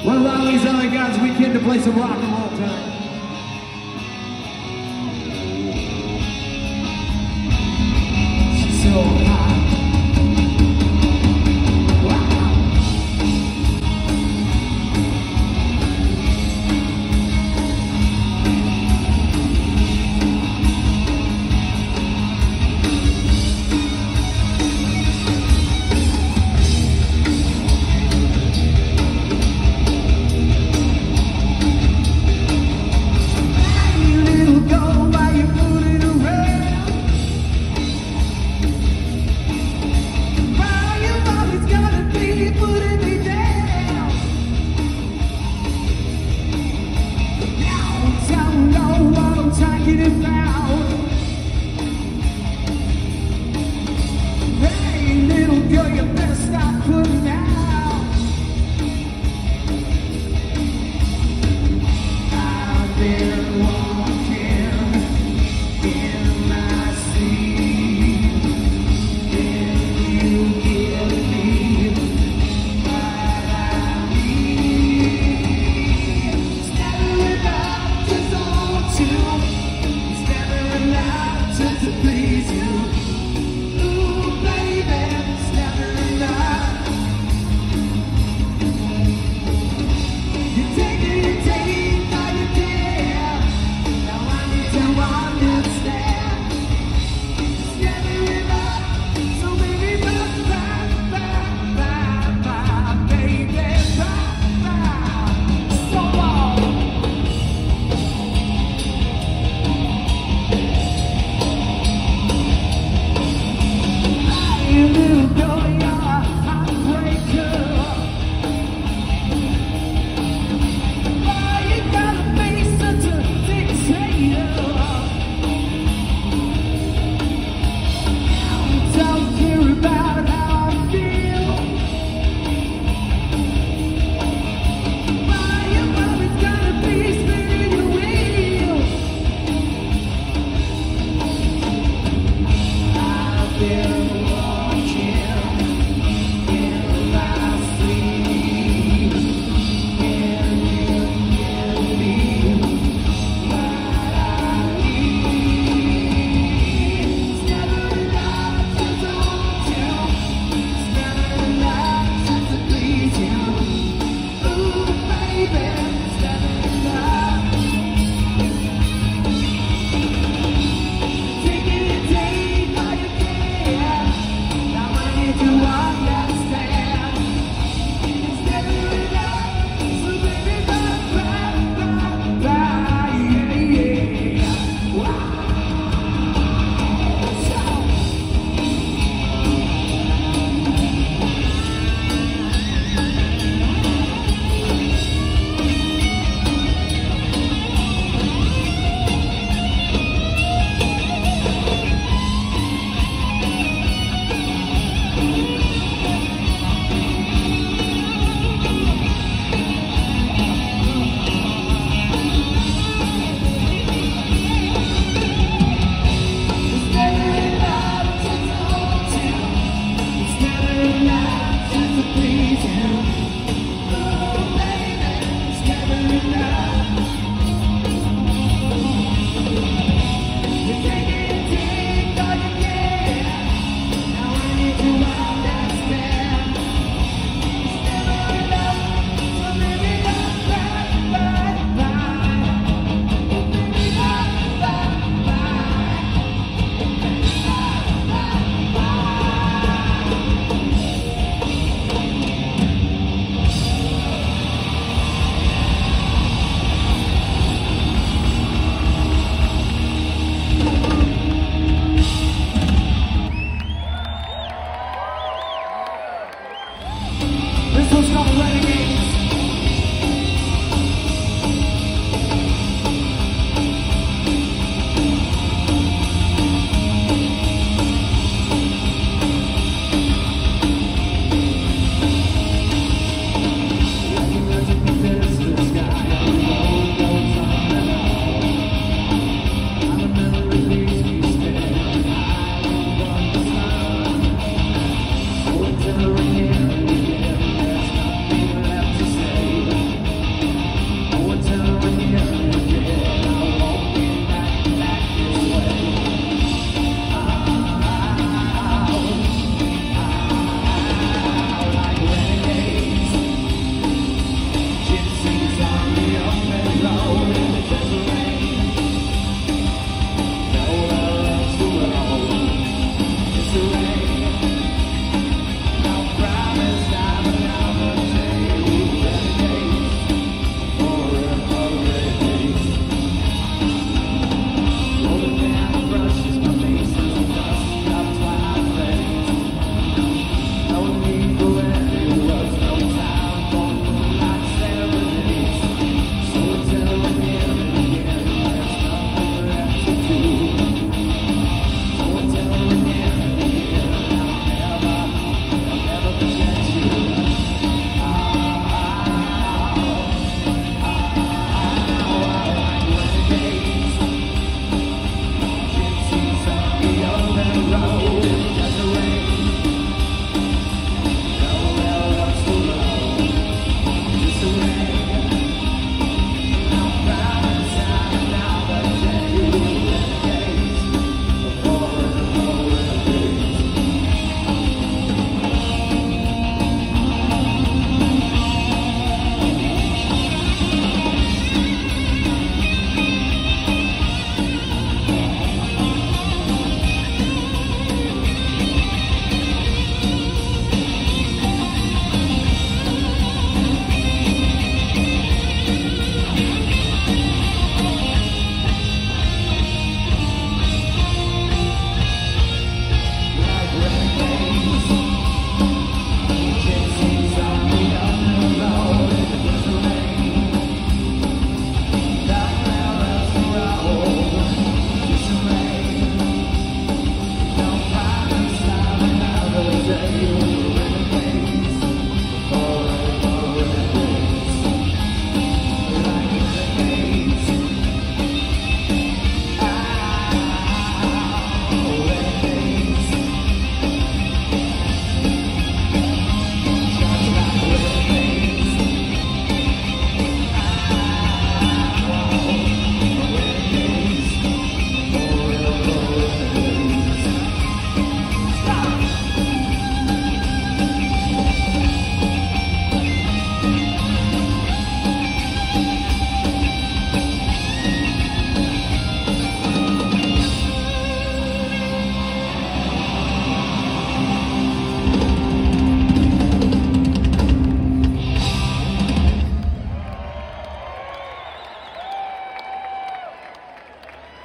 Well, Riley's only God's weekend to play some rock and roll time. She's so high.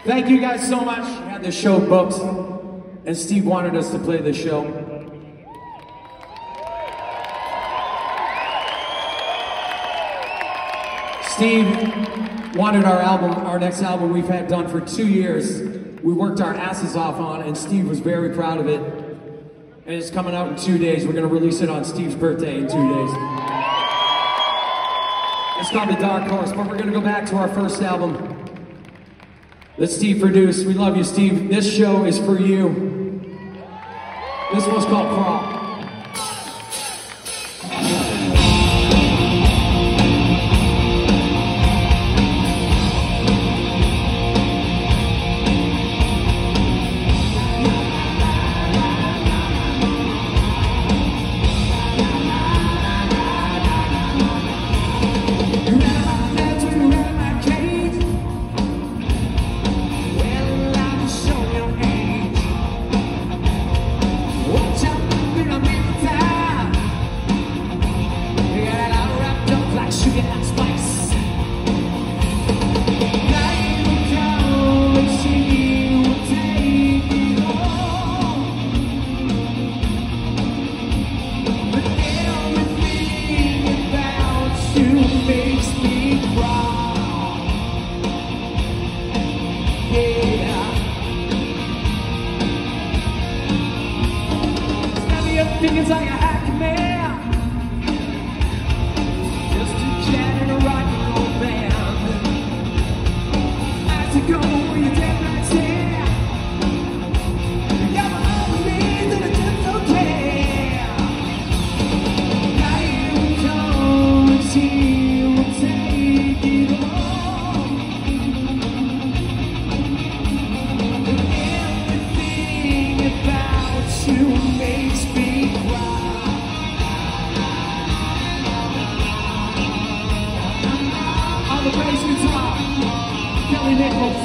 Thank you guys so much. We had the show booked, and Steve wanted us to play the show. Steve wanted our next album we've had done for 2 years. We worked our asses off on, and Steve was very proud of it. And it's coming out in 2 days. We're going to release it on Steve's birthday in 2 days. It's called The Dark Horse, but we're going to go back to our first album that Steve produced. We love you, Steve. This show is for you. This one's called Crawl. Opinions like a hack man, just a cat in a rock and roll band. I to go where your dead man's here. You got my own needs and I just don't care. Now you come and see will take it all. Everything about you makes me on the bass guitar, Kelly Nichols.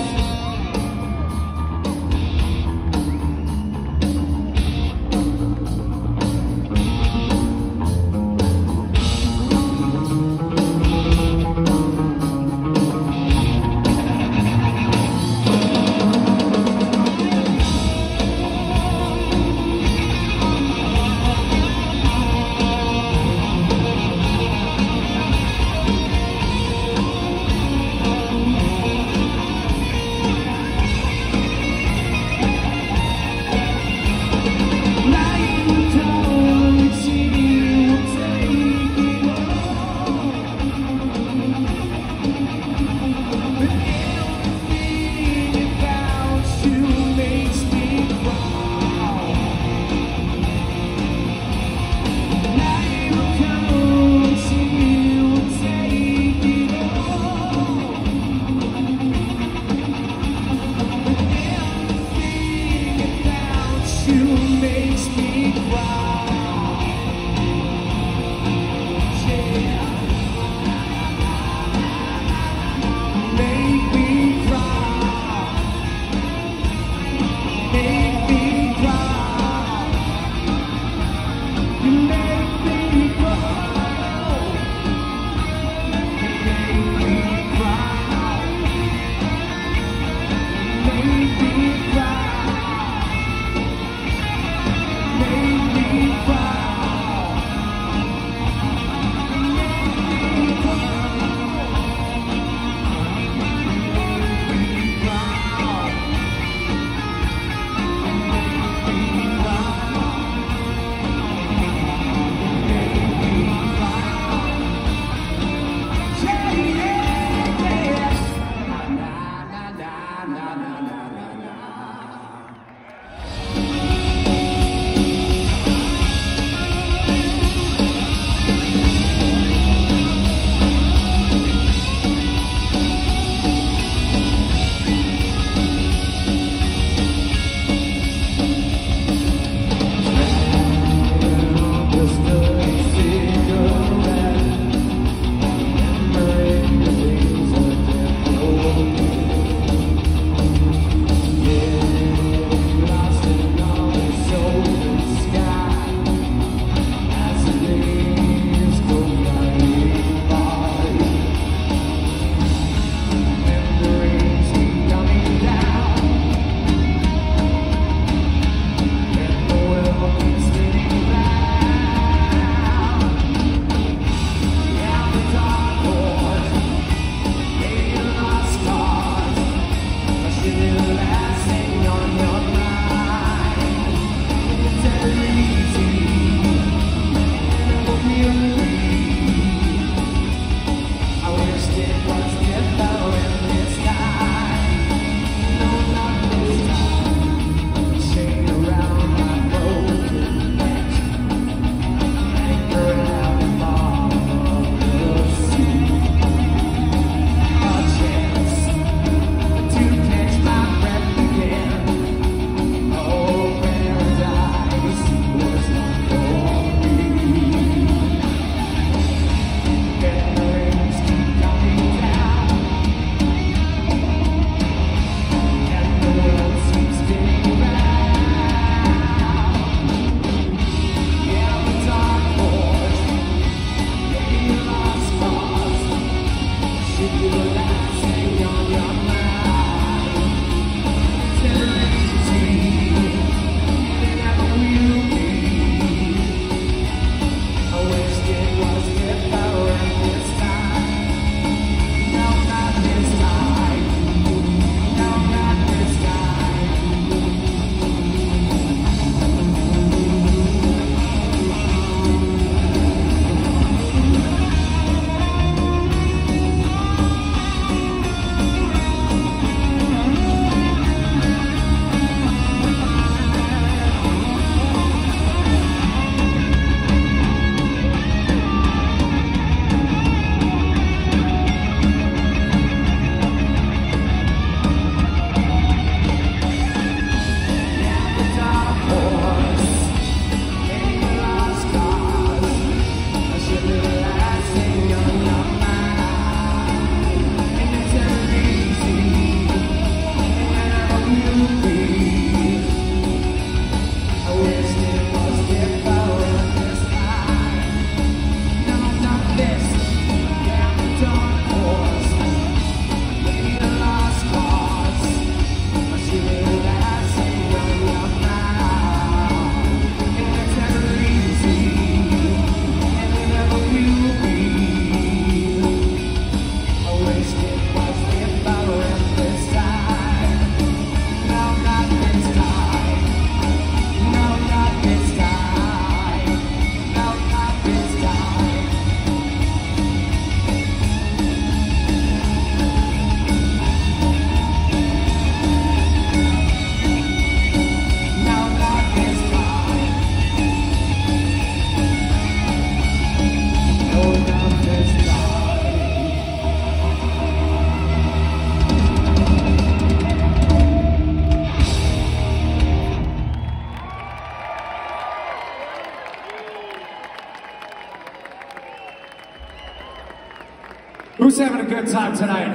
Who's having a good time tonight?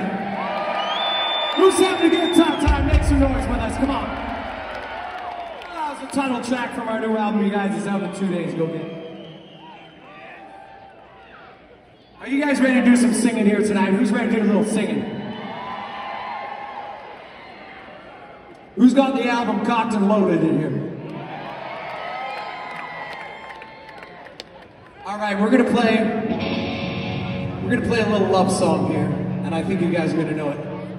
Who's having a good time tonight? Make some noise with us, come on. That was the title track from our new album, you guys. It's out in 2 days, go get it. Are you guys ready to do some singing here tonight? Who's ready to do a little singing? Who's got the album cocked and loaded in here? All right, we're gonna play a little love song here, and I think you guys are gonna know it.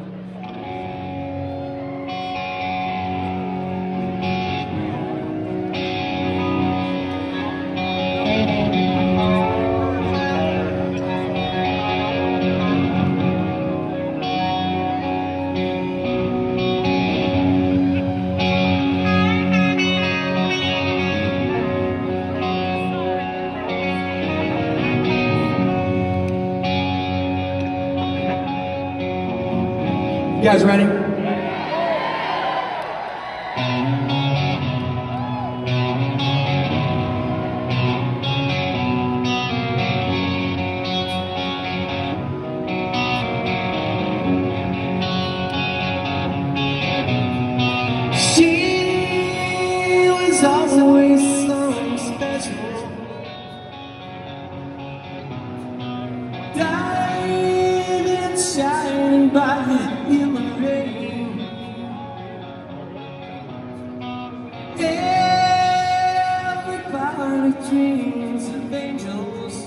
You guys ready? She was always so special, diamond shining bright. Everybody dreams of angels.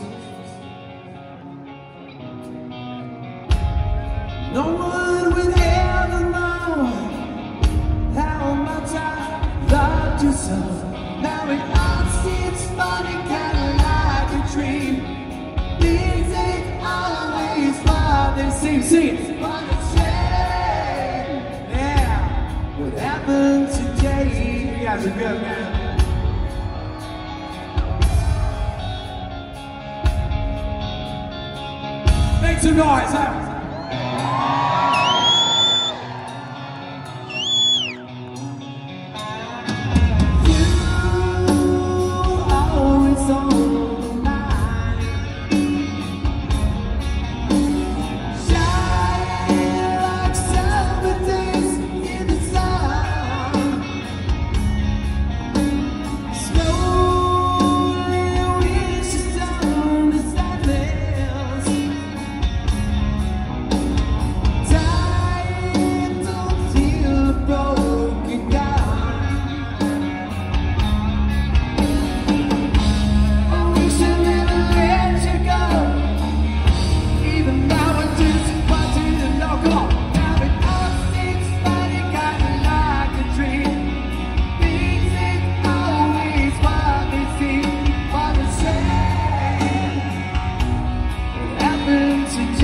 No one would ever know how much I loved you so. Now it all seems funny, kinda like a dream. Things ain't always what they seem. Sing it. But it's shame. Yeah. What happened today? You guys are good, man. Make some noise, huh?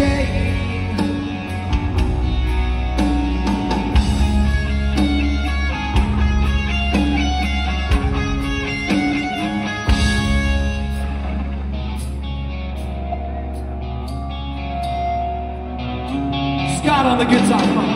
Jane. Scott on the guitar, come on.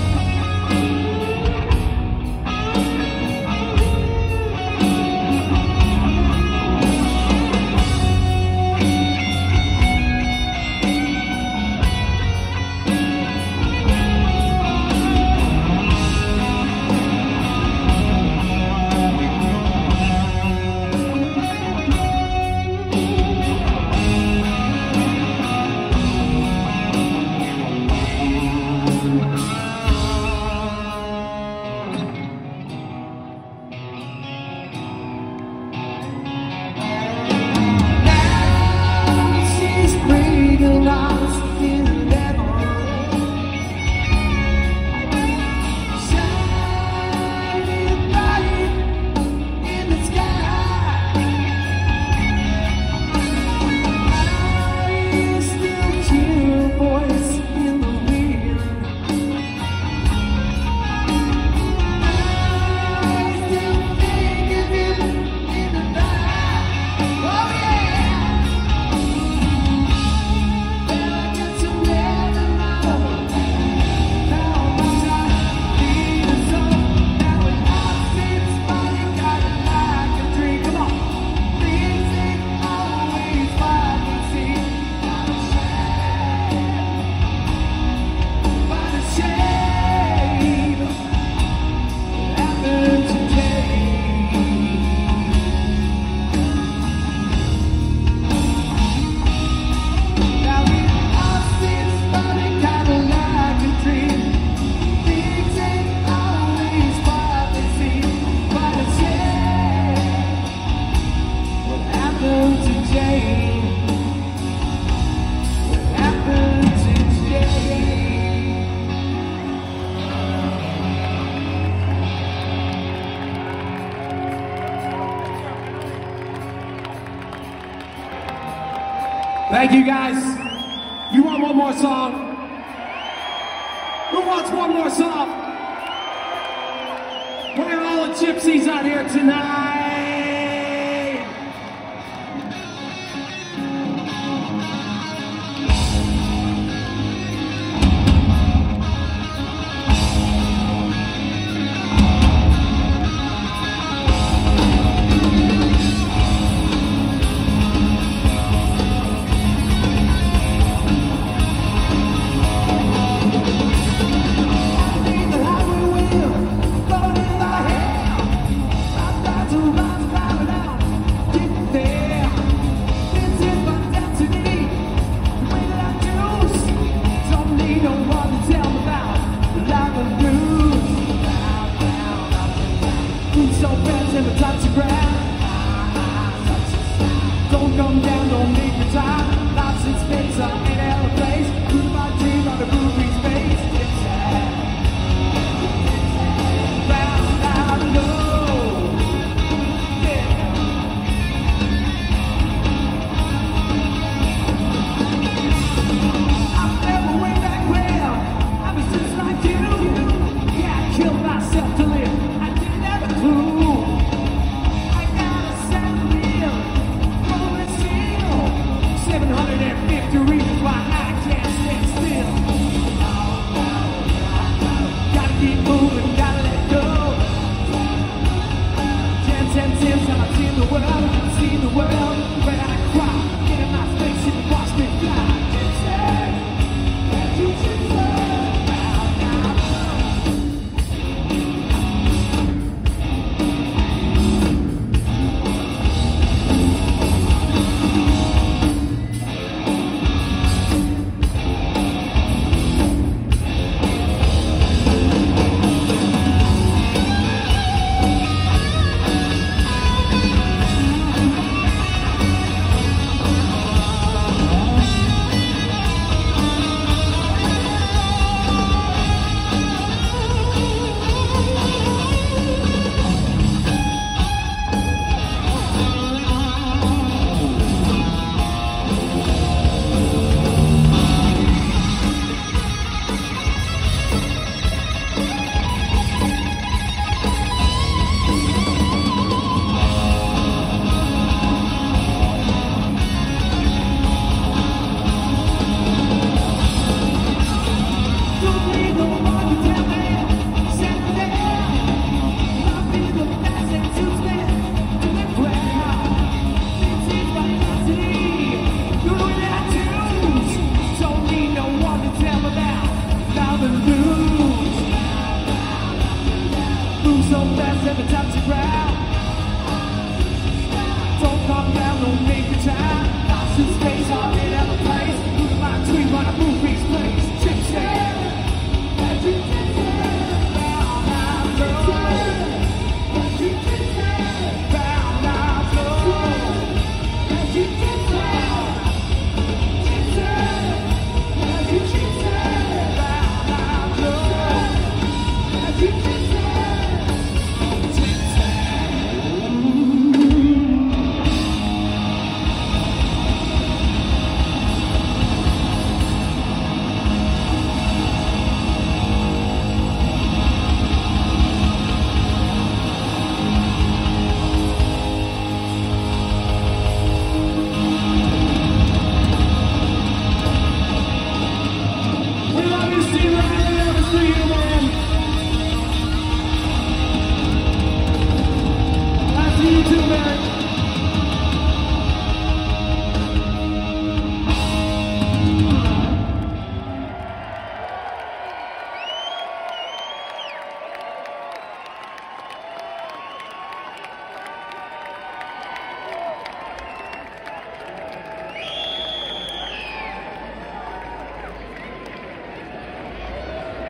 Thank you, guys. You want one more song? Who wants one more song? Where are all the gypsies out here tonight? To so fast every time she grabs